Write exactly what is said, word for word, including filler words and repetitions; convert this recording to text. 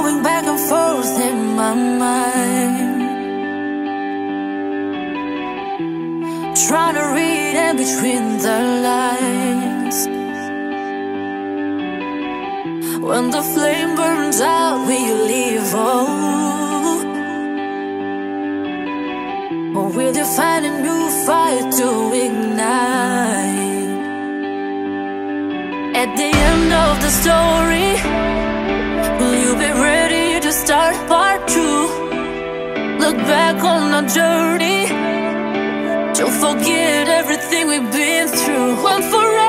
going back and forth in my mind, trying to read in between the lines. When the flame burns out, will you leave? Oh, or will you find a new fire to ignite? At the end of the story, will you be ready to start part two? Look back on our journey, don't forget everything we've been through. When forever